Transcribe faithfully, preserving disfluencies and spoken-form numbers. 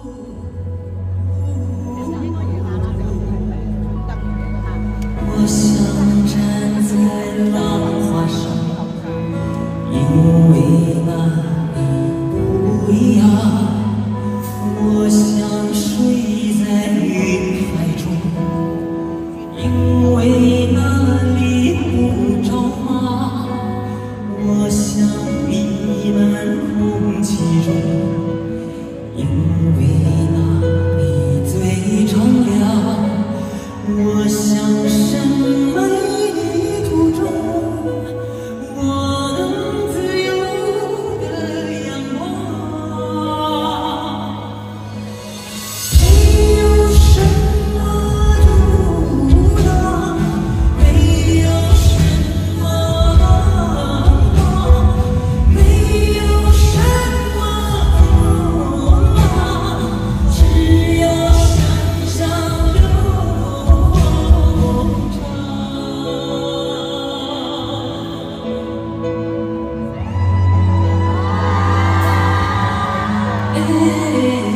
我想站在浪花上，因为那里不一样。我想睡在云海中，因为那里不着吗？我想弥漫空气中，因为那里最敞亮。我想深埋泥土中，我能自由的仰望。没有什么阻挡，没有什么光芒，没有什么风浪，只要想象流长。